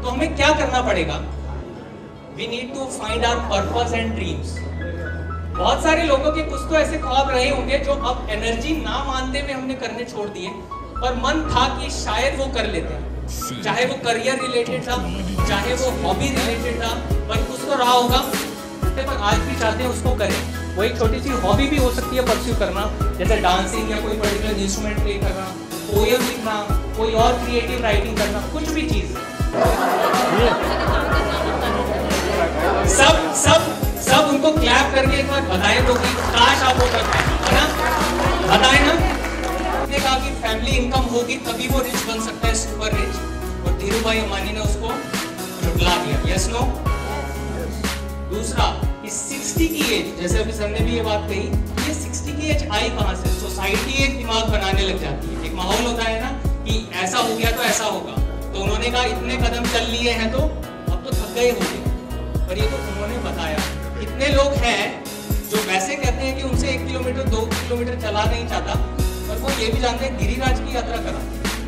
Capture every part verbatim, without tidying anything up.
तो हमें क्या करना पड़ेगा? We need to find our purpose and dreams. बहुत सारे लोगों के कुछ तो ऐसे ख्वाब रहे होंगे जो अब एनर्जी ना मानते हुए हमने करने छोड़ दिए, पर मन था कि शायद वो कर लेते हैं, चाहे वो करियर रिलेटेड था, चाहे वो हॉबी रिलेटेड था, पर कुछ तो रहा होगा, पर आज भी चाहते हैं उसको करें। वो एक छोटी सी हॉबी भी हो सकती है परस्यू करना, जैसे डांसिंग या कोई पर्टिकुलर इंस्ट्रूमेंट प्ले करना, पोएम लिखना, कोई और क्रिएटिव राइटिंग करना, कुछ भी चीज। सब सब सब उनको क्लैप करके एक बार बताएं तो कि काश आप वो कर पाए, है ना? बताएं ना? ने कहा कि फैमिली इनकम होगी तभी वो रिच बन सकता है, सुपर रिच, और धीरू भाई अंबानी ने उसको झुठला दिया। Yes no? दूसरा, इस साठ की एज, जैसे अभी सर ने भी ये बात कही, ये साठ की एज आई कहां से? सोसाइटी एक दिमाग बनाने लग जाती है, एक माहौल होता है ना कि ऐसा हो गया तो ऐसा होगा, तो उन्होंने कहा इतने कदम चल लिए हैं तो अब तो थक गए होंगे, पर ये तो उन्होंने बताया। कितने लोग हैं जो वैसे कहते हैं कि उनसे एक किलोमीटर दो किलोमीटर चला नहीं चाहता, पर वो ये भी जानते हैं गिरिराज की यात्रा करा।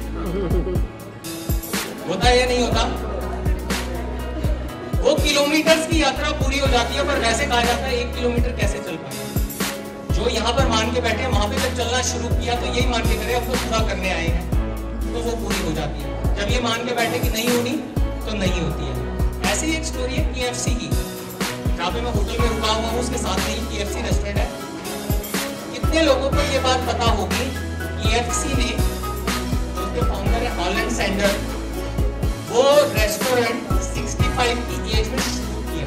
होता है या नहीं होता? वो किलोमीटर्स की यात्रा पूरी हो जाती है, पर वैसे कहा जाता है एक किलोमीटर कैसे चल पाए। जो यहाँ पर मान के बैठे, वहां पे जब चलना शुरू किया तो यही मान के करे अब तो पूरा करने आए हैं, तो वो पूरी हो जाती है। जब ये मान के बैठे कि नहीं होनी तो नहीं होती है। ऐसी एक स्टोरी है के एफ सी की, जहाँ पे मैं होटल में रुका हुआ हूँ, उसके साथ में ही के एफ सी रेस्टोरेंट है। कितने लोगों को ये बात पता होगी, के एफ सी ने, जो उसके फाउंडर है हॉलैंड सैंडर, वो रेस्टोरेंट पैंसठ की एज में शुरू किया।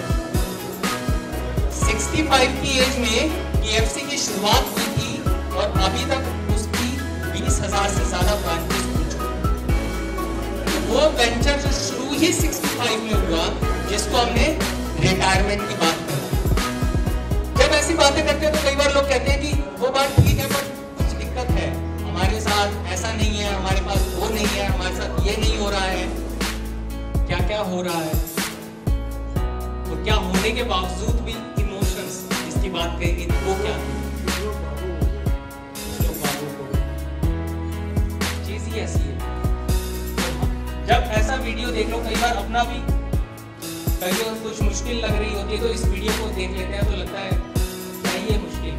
पैंसठ की एज में के एफ सी की शुरुआत हुई थी और अभी तक उसकी बीस हजार से ज्यादा ब्रांचेस हो चुकी। वो वेंचर जो शुरू ही पैंसठ में हुआ, जिसको हमने रिटायरमेंट की बात करी। जब ऐसी बातें करते हैं तो कई बार लोग कहते हैं कि वो बात ठीक है, पर कुछ दिक्कत है, हमारे साथ ऐसा नहीं है, हमारे पास वो नहीं है, हमारे साथ ये नहीं हो रहा है। क्या क्या हो रहा है, और क्या होने के बावजूद भी इमोशंस इसकी बात कहेंगे तो वो क्या है? चीज ही ऐसी है। जब ऐसा वीडियो देख लो, कई बार अपना भी कहीं और कुछ मुश्किल लग रही होती है तो इस वीडियो को देख लेते हैं तो लगता है क्या ही ये मुश्किल,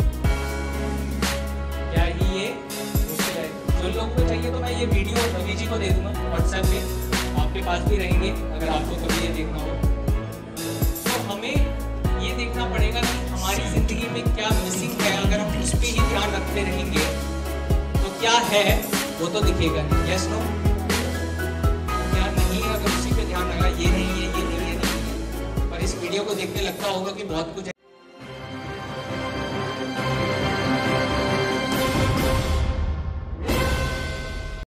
क्या ही ये मुश्किल है। जो लोग को चाहिए तो मैं ये वीडियो रवि जी को दे दूंगा व्हाट्सएप पे, आपके पास भी रहेंगे अगर आपको कभी ये देखना हो। तो हमें ये देखना पड़ेगा कि हमारी जिंदगी में क्या मिसिंग है। अगर हम उस पर ही ध्यान रखते रहेंगे तो क्या है वो तो दिखेगा नहीं। Yes no? क्या नहीं है, अगर उसी पे ध्यान लगा, ये नहीं है, ये नहीं है, नहीं है, पर इस वीडियो को देख के लगता होगा कि बहुत कुछ है।